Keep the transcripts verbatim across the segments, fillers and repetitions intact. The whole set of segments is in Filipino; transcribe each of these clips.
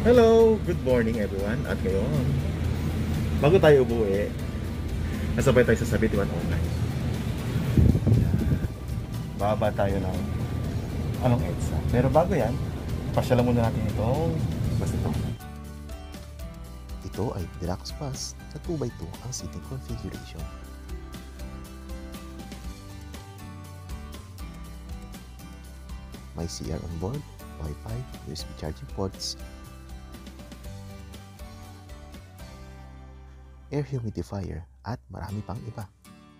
Hello! Good morning everyone. At ngayon, bago tayo umuwi, nasabay tayo sa Sabi Tiwan Online. Baba tayo ng anong EDSA. Pero bago yan, pasyalan muna natin itong bus ito. Ito ay deluxe bus na two by two ang seating configuration. May C R on board, Wi-Fi, U S B charging ports, air humidifier at marami pang iba.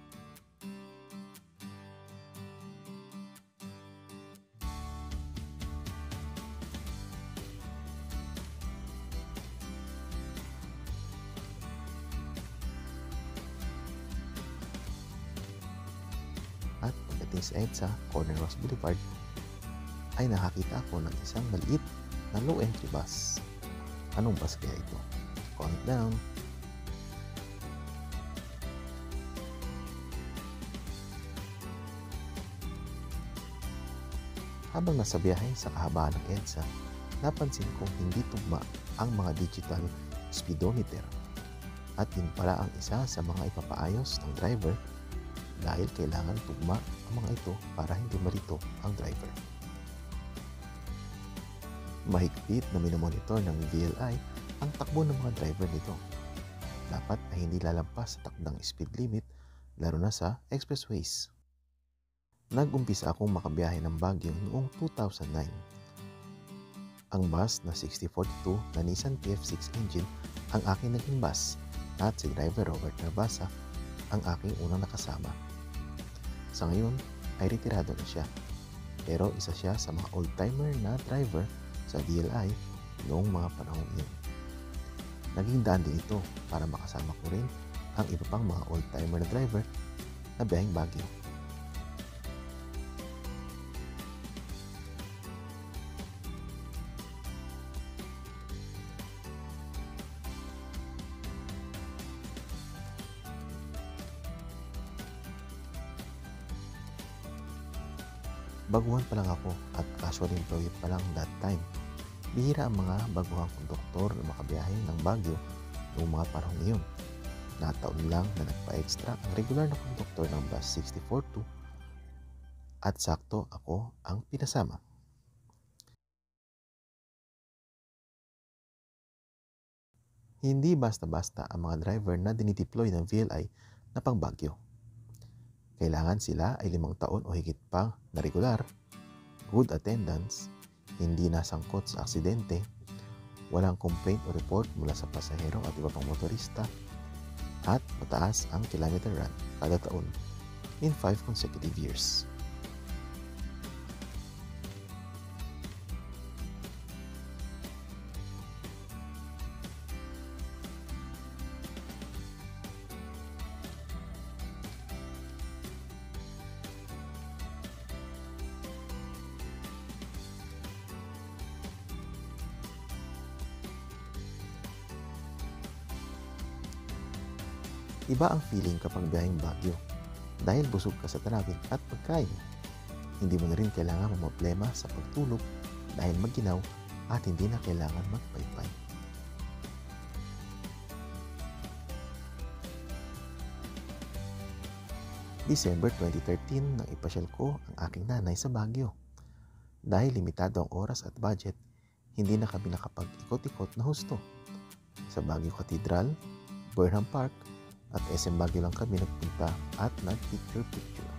At pagdating sa EDSA, Corner Ross Boulevard, ay nakakita ako ng isang maliit na low entry bus. Anong bus kaya ito? Count down. Habang nasa biyahe sa kahabaan ng EDSA, napansin kong hindi tugma ang mga digital speedometer. At yun pala ang isa sa mga ipapaayos ng driver dahil kailangan tugma ang mga ito para hindi malito ang driver. Mahigpit na minomonitor ng V L I ang takbo ng mga driver nito. Dapat ay hindi lalampas sa takdang speed limit lalo na sa expressways. Nag-umpisa akong makabiyahe ng Baguio noong two thousand nine. Ang bus na sixty forty-two na Nissan T F six engine ang aking naging bus at si driver Robert Narbasa ang aking unang nakasama. Sa ngayon ay retirado na siya, pero isa siya sa mga old-timer na driver sa D L I noong mga panahon iyon. Naging daan din ito para makasama ko rin ang iba pang mga old-timer na driver na biyaheng Baguio. Baguhan pa lang ako at casual employee pa lang that time. Bihira ang mga baguhang konduktor na makabiyahe ng Baguio noong mga panahon iyon. Nataon lang na nagpa-extra ang regular na konduktor ng bus sixty forty-two at sakto ako ang pinasama. Hindi basta-basta ang mga driver na dinideploy ng V L I na pang Baguio. Kailangan sila ay limang taon o higit pa na regular, good attendance, hindi nasangkot sa aksidente, walang complaint o report mula sa pasahero at iba pang motorista, at mataas ang kilometer run kada taon in five consecutive years. Iba ang feeling kapag biyaheng Baguio dahil busog ka sa travel at pagkain. Hindi mo na rin kailangan mamroblema sa pagtulog dahil maginaw at hindi na kailangan magpaypay. December twenty thirteen nang ipasyal ko ang aking nanay sa Baguio. Dahil limitado ang oras at budget, hindi na kami nakapag-ikot-ikot na husto. Sa Baguio Cathedral, Burnham Park, at S M Baguio lang kami nagpunta at nag-picture-picture.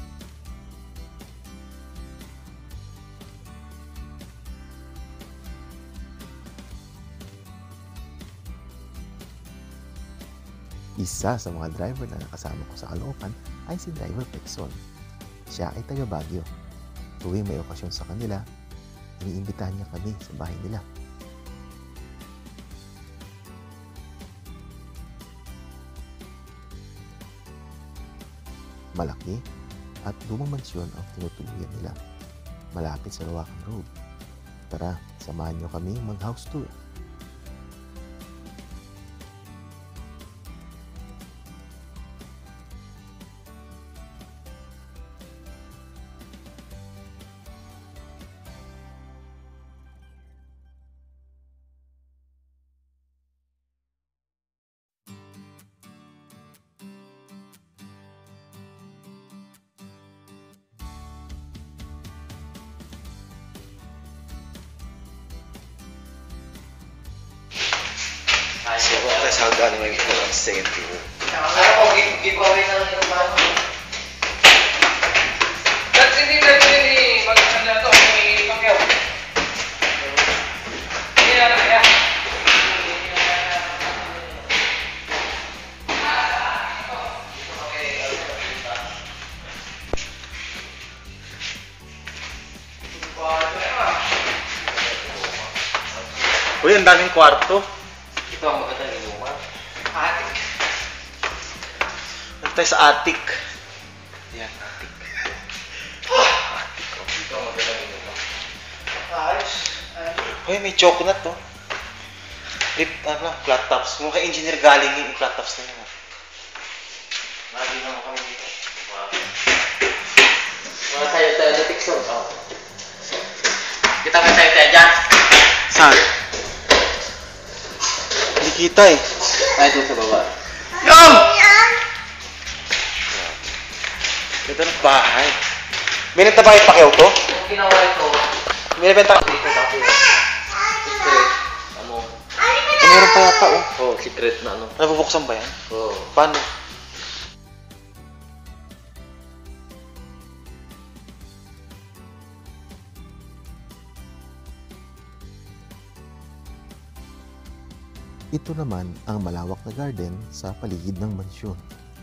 Isa sa mga driver na nakasama ko sa Caloocan ay si Driver Pexon. Siya ay taga Baguio. Tuwing may okasyon sa kanila, iniimbitahan niya kami sa bahay nila. Malaki at lumang mansyon ang tinutuluyan nila, malapit sa Lawakan Road. Tara, samahan niyo kami mag-house tour. sa hanggang ngayon ko ang second floor. Ano po, giveaway na lang yung bago. That's hindi na hindi mag-ano na ito, may pangyaw. Hindi na lang kaya. Uy, ang daming kwarto. Ito ang magandang inuman. Atik. Ano tayo sa attic? Yan, attic. Attic, oh. Ito ang magandang inuman. Ayos. Uy, may chocolate to. Rip, ano, flat tops. Mukha engineer galing yung flat tops na yun. Lagi naman kami dito. Mga tayo-tayo na tikson. Oh. Kita ka tayo-tayo dyan. Saan? Hindi kita eh. Ay, doon sa baba. Yum! Ganda ng bahay. May nagtabay pakyaw to? Kung ginawa ito, May nabenta ka? dito dati yun. Secret. Ano? Eh, meron pa yata oh. Oh, secret na ano. Nabubuksan ba yan? Oh. Paano? Ito naman ang malawak na garden sa paligid ng mansyon.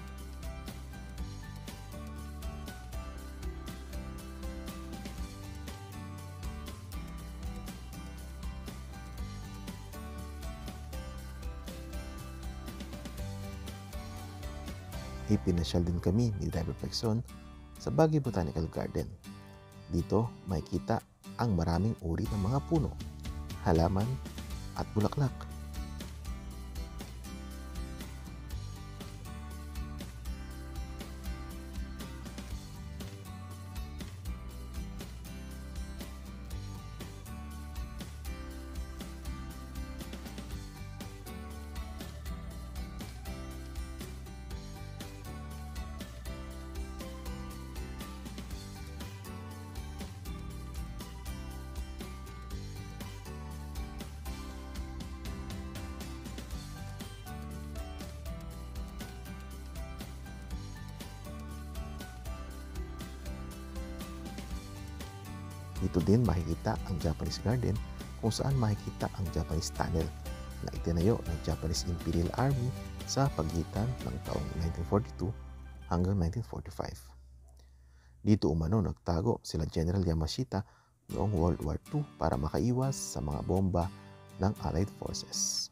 Ipinasyal din kami ni Driver Flexon sa Baguio Botanical Garden. Dito makikita ang maraming uri ng mga puno, halaman at bulaklak. Dito din makikita ang Japanese Garden kung saan makikita ang Japanese Tunnel na itinayo ng Japanese Imperial Army sa pagitan ng taong nineteen forty-two hanggang nineteen forty-five. Dito umano nagtago sila General Yamashita noong World War Two para makaiwas sa mga bomba ng Allied Forces.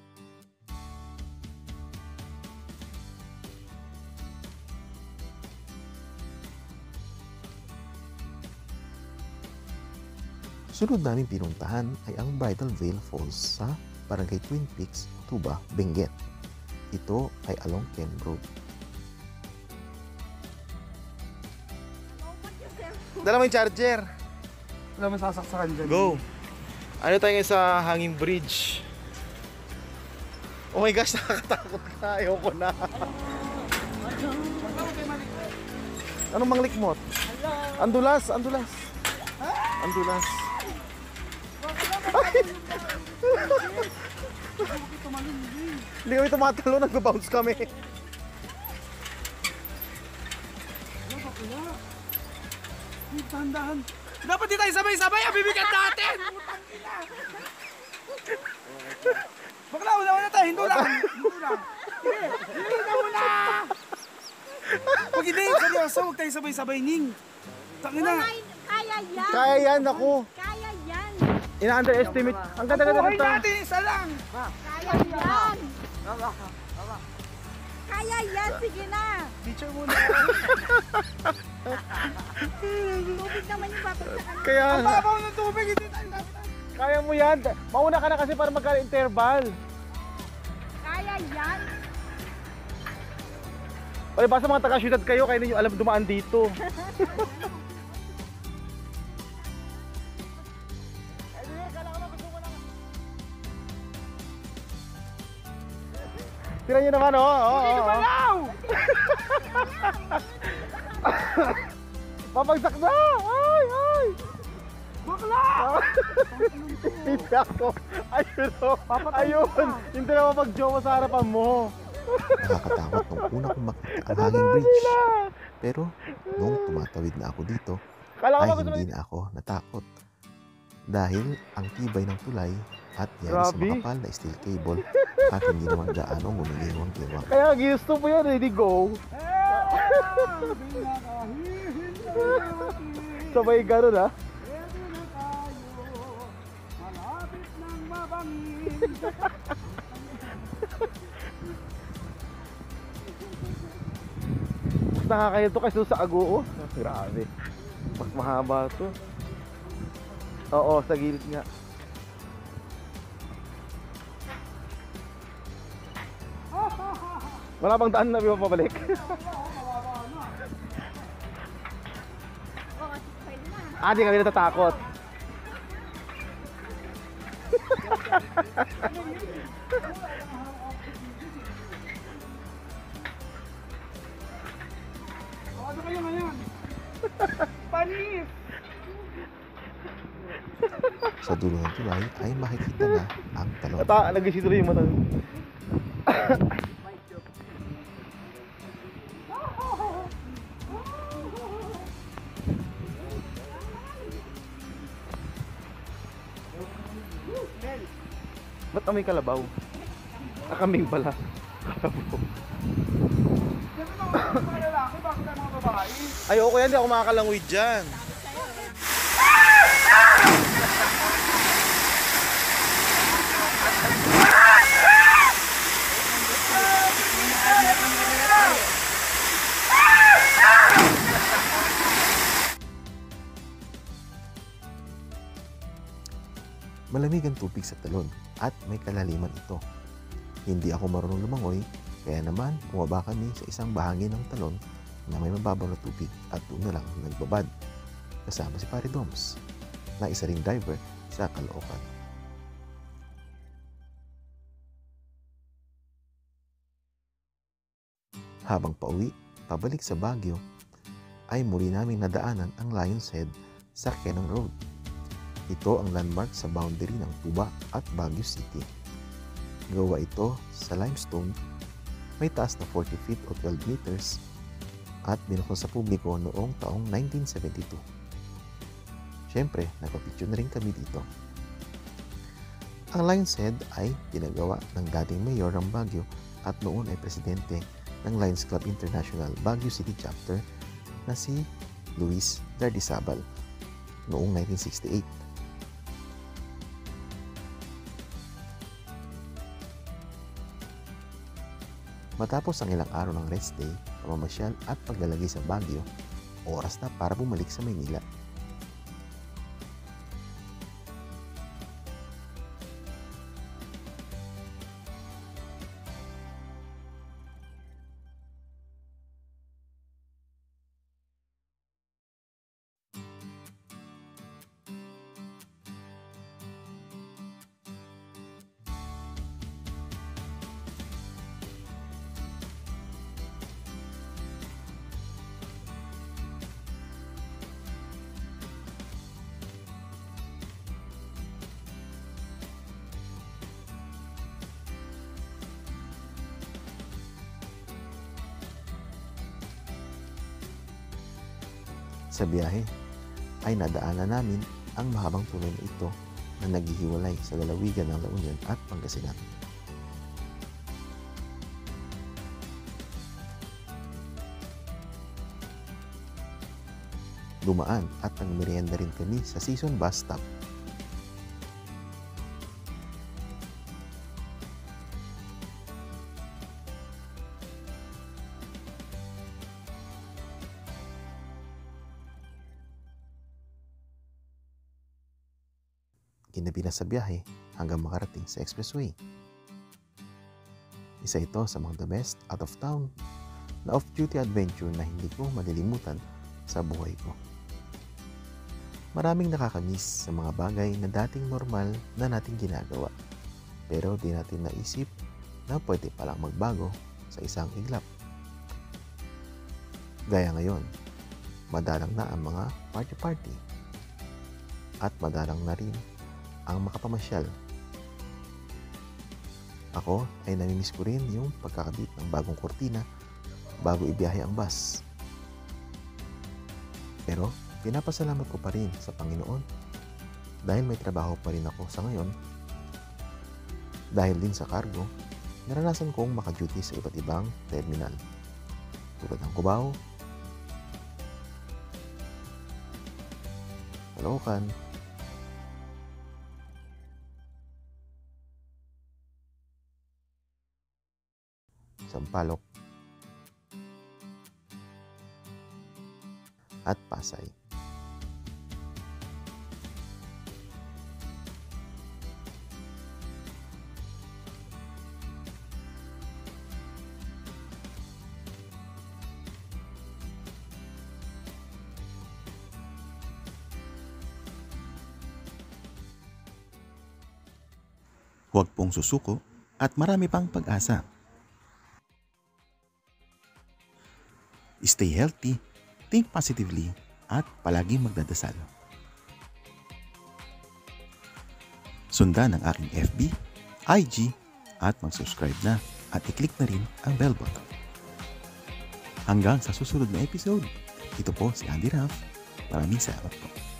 Sunod namin pinuntahan ay ang Bridal Veil Falls sa Barangay Twin Peaks, Tuba, Benguet. Ito ay along Ken Road. Dala mo yung charger. Wala man sasaksakan dyan. Go! Ano tayo ngayon sa Hanging Bridge? Oh my gosh, nakakatakot ka. Ayoko na. Anong manglikmot? Andulas, andulas. Andulas. Hindi kami tumatalo, nag-bounce kami. Dahan-dahan. Dapat di tayo sabay-sabay, ang bibigat natin! Bakla, una-una tayo, hinto lang. Hinto lang. Hindi, hinto muna! Pag hindi, seryoso, huwag tayo sabay-sabay, Ning. Tangina. Kaya yan! Kaya yan, ako. Kaya yan! Ina-underestimate. Ang ganda-ganda Buhay nito. natin, isa lang. Kaya yan! Kaya yan! Sige na! Teacher muna. Tubig naman yung babagsakan. Kaya, Ang babaw ng tubig, hindi tayo dapat. kaya mo yan. Mauna ka na kasi para magka-interval. Kaya yan! O, basta mga taga-syudad kayo, kaya ninyo alam dumaan dito. Tira nyo naman, oh. Oh, oh, oh. Babagsak na! Ay, ay! Bakla! Hindi ako. Ayun o. Ayun. Hindi na mapag-jowa sa harapan mo. Nakakatakot nung una kong makita ang hanging bridge. Pero nung tumatawid na ako dito, Kala ko ay ba gusto mo hindi na ako natakot. Dahil ang tibay ng tulay at yari sa Grabe. makapal na steel cable at hindi naman gaano gumigiwang-giwang. Kaya gisto po yan, ready go. Sabay gano'n ha. Malapit ng mabangin. Mas nakakaya to kasi sa Agoo. Grabe. Mas mahaba to. Oo, sa gilid nga. Wala bang daan na pabalik? Oo, kasi pwede na. Ah, di kami natatakot. Ano kayo ngayon? Panis! Sa dulo ng tulay ay makikita na ang talon. Ata, nag-isito rin yung mata. Ba't amoy kalabaw? Ah, kambing pala. Kalabaw. Siyempre mga mga lalaki, bakit ang mga babae? Ayoko yan, di ako makakalangwid dyan. Malamig ang tubig sa talon at may kalaliman ito. Hindi ako marunong lumangoy, kaya naman bumaba kami sa isang bahagi ng talon na may mababaw na tubig at doon na lang nagbabad. Kasama si Pare Doms, na isa ring diver sa Caloocan. Habang pauwi, pabalik sa Baguio, ay muli naming nadaanan ang Lion's Head sa Quezon Road. Ito ang landmark sa boundary ng Tuba at Baguio City. Gawa ito sa limestone, may taas na forty feet o twelve meters at binuksan sa publiko noong taong nineteen seventy-two. Siyempre, nagpapicture na rin kami dito. Ang Lion's Head ay ginagawa ng dating mayor ng Baguio at noon ay presidente ng Lions Club International Baguio City Chapter na si Luis Dardisabal noong nineteen sixty-eight. Matapos ang ilang araw ng rest day, pamamasyal at paglalagay sa Baguio, oras na para bumalik sa Maynila. Sa biyahe ay nadaanan namin ang mahabang tulay na ito na naghihiwalay sa lalawigan ng La Union at Pangasinan. Dumaan at nagmerienda rin kami sa Season Bus Stop. Ginabi na sa biyahe hanggang makarating sa expressway. Isa ito sa mga the best out of town na off-duty adventure na hindi ko malilimutan sa buhay ko. Maraming nakakamiss sa mga bagay na dating normal na nating ginagawa, pero di natin naisip na pwede palang magbago sa isang iglap. Gaya ngayon, madalang na ang mga party-party at madalang na rin ang makapamasyal Ako ay namimiss ko rin yung pagkakabit ng bagong kortina bago ibiyahe ang bus. Pero pinapasalamat ko pa rin sa Panginoon dahil may trabaho pa rin ako sa ngayon. Dahil din sa cargo, naranasan kong makaduty sa iba't ibang terminal tulad ng Cubao, Caloocan, Sampaloc, at Pasay. Huwag pong susuko at marami pang pag-asa. Stay healthy, think positively, at palaging magdadasal. Sundan ang aking F B, I G, at mag-subscribe na at i-click na rin ang bell button. Hanggang sa susunod na episode, ito po si Andy Raff. Maraming salamat po.